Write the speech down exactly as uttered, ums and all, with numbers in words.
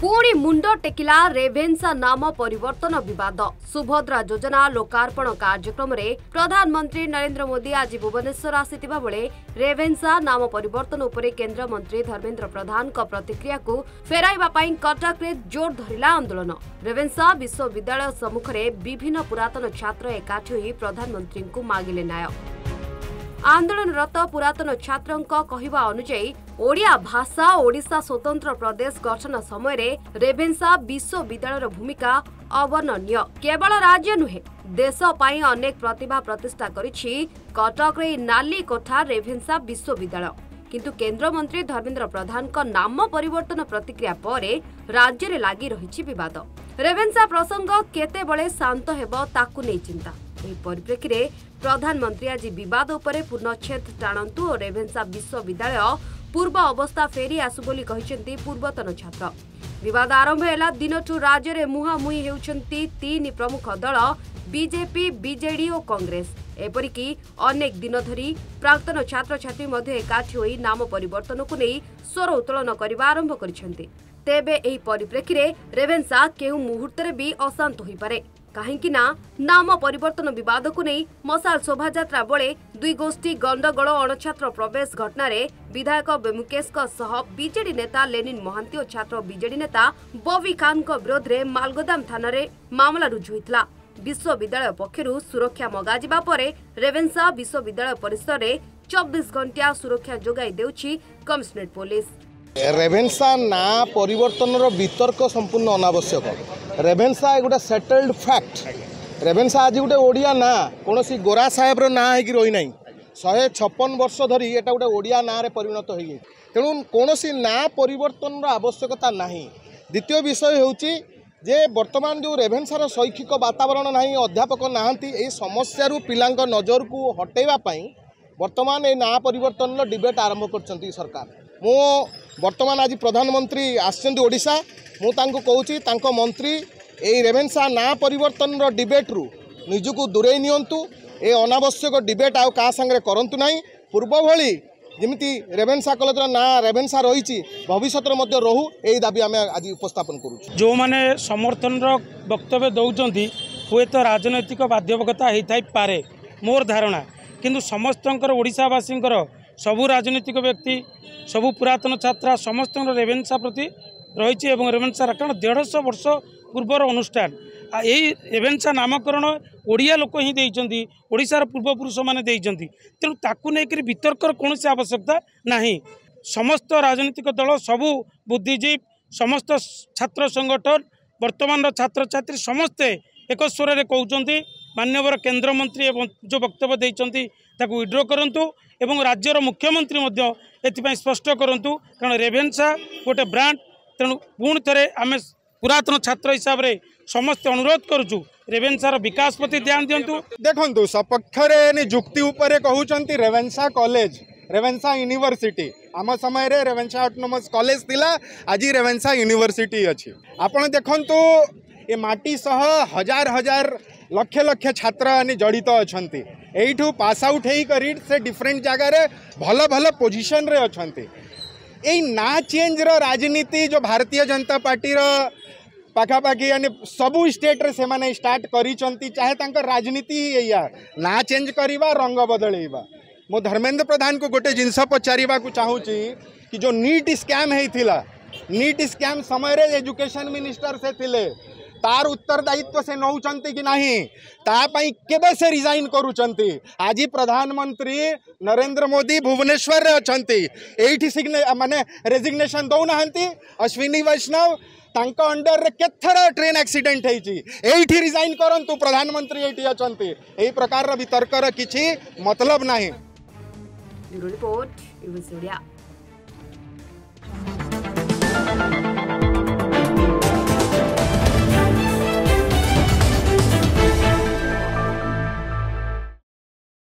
पुणी मुंड टेकिला रेभेन्सा नाम परिवर्तन विवाद। सुभद्रा योजना लोकार्पण कार्यक्रम में प्रधानमंत्री नरेंद्र मोदी आज भुवनेश्वर आसिथिबा बेले रेभेन्सा नाम परिवर्तन उपरे केंद्र मंत्री धर्मेंद्र प्रधान का प्रतिक्रिया को फेराइबा पई कटक रे जोर धरिला आंदोलन। रेभेन्सा विश्वविद्यालय सम्मुख में विभिन्न पुरातन छात्र एकाठी होई प्रधानमंत्री को मागिले न्याय। आंदोलनरत पुरातन छात्रों कहवा अनुसार ओडिया भाषा ओडिशा स्वतंत्र प्रदेश गठन समय रेभेन्सा विश्वविद्यालय भूमिका अवर्णनीय। केवल राज्य नुहे देश पाई अनेक प्रतिभा प्रतिष्ठा करिछि कटक रे नाली कोठा रेभेन्सा विश्वविद्यालय। किंतु केंद्र मंत्री धर्मेंद्र प्रधान का नाम परिवर्तन प्रतिक्रिया पर राज्य रे लागि रहिछि विवाद। रेभेन्सा प्रसंग केतेबेले शांत हेबो ताकु नै चिंता। एही परिप्रेक्षी रे प्रधानमंत्री आज विवाद उपरे पूर्णच्छेद टाणंतु और रेभेन्सा विश्वविद्यालय पूर्व अवस्था फेरी आसु बोली कहिसेंती पूर्वतन छात्र। विवाद आरंभ होला दिनठू राज्य रे मुहामुही हेउछंती तीन प्रमुख दल बीजेपी बीजेडी और कांग्रेस। एपरिकी अनेक दिन धरी प्राक्तन छात्र छात्री मध्य एकाठी होई नाम परिवर्तन को नहीं स्वर उत्तोलन करने आरंभ करिसेंती। तेबे एही परिप्रेक्षी रे रेभेन्सा केउ मुहूर्त रे भी अशांत होई पारे कहीं ना नाम परिवर्तन विवाद को नहीं मसाल शोभायात्रा बेले दुई गोष्ठी गंडगोल अणछात्र प्रवेश घटना रे विधायक बेमुकेश बीजेडी नेता लेनिन महांती और छात्र बीजेडी नेता बबी खान विरोध में मालगोदाम थाना रे मामला रुजु होइतला। विश्वविद्यालय पक्षरु सुरक्षा मगाजिबा परे रेभेन्सा विश्वविद्यालय परिसर रे चौबीस घंटिया सुरक्षा जोगाई देउछि कमिशनरेट पुलिस। रेभेन्सा ना परिवर्तन वितर्क संपूर्ण अनावश्यक। रेभेन्सा गोटे सेटल्ड फैक्ट। रेभेन्सा आज गोटे ओडिया ना कौन गोरा साहेब ना हो रही ना शहे छप्पन वर्ष धरी एटा गोटे ओडिया ना रे परिणत हो गई। तेणु कौन ना परिवर्तन आवश्यकता ना। द्वितीय विषय होची जे वर्तमान जो रेभेन्सार शैक्षिक वातावरण ना अध्यापक नहांती ए समस्या पिला नजर को हटेवा वर्तमान ए ना परिवर्तन डिबेट आरंभ कर सरकार। मो वर्तमान आज प्रधानमंत्री आसचंदी ओडिशा मु तांको कहूची तांको मंत्री ए रेभेन्सा ना परिवर्तन डिबेट रु निजुको दूरे नियंतु। ए अनावश्यक डिबेट आउ का संगे करंतु नाही। पूर्व भली जेमिति रेभेन्सा कॉलेज ना रेभेन्सा रही भविष्य मध्य रहू ए दाबी आम आज उपस्थापन करूँ। जो माने समर्थन वक्तव्य दौरान हुए तो राजनैतिक बाध्यकता होता पारे मोर धारणा। किंतु समस्त ओडिशावासी सबू राजनीतिक व्यक्ति सबू पुरातन छात्रा समस्त रेभेन्सा प्रति रही रेभेन्सा कारण डेढ़श वर्ष पूर्वर अनुष्ठान यही रेभेन्सा नामकरण ओडिया लोक ही देइचंती ओडिशार पूर्वपुरुष माने देइचंती। तेणु ताकू नहीं वितर्कर कौन आवश्यकता नहीं। समस्त राजनीतिक दल सबू बुद्धिजीवी समस्त छात्र संगठन वर्तमान छात्र छात्री समस्ते एक स्वर कहते माननीय केंद्र मंत्री जो वक्तव्य देइचंती ताकू विड्रो करंतु एवं राज्यर मुख्यमंत्री मध्य एथिपाई स्पष्ट करंतु। कारण रेभेन्सा गोटे ब्रांड। तेणु पुणी थे आम पुरातन छात्र हिसाब से समस्त अनुरोध करुचु रेभेन्सार विकास प्रति ध्यान दिंतु। देखु सपक्ष जुक्ति उपरे कहउचंती रेभेन्सा कॉलेज रेभेन्सा यूनिवर्सिटी आम समय रे रेभेन्सा ऑटोनोमस कॉलेज थिला आज रेभेन्सा यूनिवर्सिटी अछि। आपण देखंतु ए माटी सह हजार हजार लक्ष लक्ष छात्र माने जड़ित अछंती। एठू पास आउट हेई करी से डिफरेंट जगह रे भल भल पोजीशन रे अछंती। ए ना चेंज रो राजनीति जो भारतीय जनता पार्टी रो पाखापाखि यानी सबू स्टेट रे से माने स्टार्ट करिचंती। चाहे तांकर राजनीति ही या ना चेंज करिबा रंग बदलैबा। मो धर्मेंद्र प्रधान को गोटे जिनस पचारिबा को चाहूची कि जो नीट स्कैम हेइथिला नीट स्कैम समय रे एजुकेशन मिनिस्टर से थिले तार उत्तरदायित्व से नौचंती कि नहीं तापाई केबे से रिजाइन करूचंती। आज प्रधानमंत्री नरेंद्र मोदी भुवनेश्वर रे अछंती एठी सिग्ने माने रेजिग्नेशन दौ नहंती। अश्विनी वैष्णव तांको अंडर रे केथरा ट्रेन एक्सीडेंट हेची एठी रिजाइन करंतु प्रधानमंत्री एठी अछंती। एही प्रकार रा वितर्कर किछि मतलब नाही। Bureau report US Odia.